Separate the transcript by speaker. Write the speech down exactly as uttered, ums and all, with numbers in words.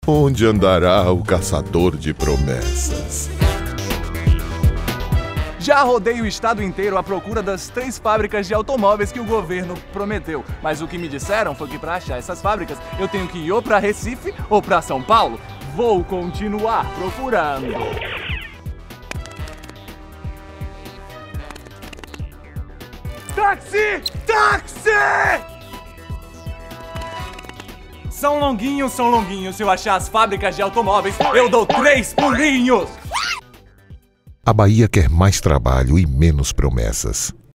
Speaker 1: Onde andará o caçador de promessas?
Speaker 2: Já rodei o estado inteiro à procura das três fábricas de automóveis que o governo prometeu. Mas o que me disseram foi que para achar essas fábricas eu tenho que ir ou para Recife ou para São Paulo. Vou continuar procurando. Táxi! Táxi! São longuinhos, são longuinhos. Se eu achar as fábricas de automóveis, eu dou três pulinhos!
Speaker 1: A Bahia quer mais trabalho e menos promessas.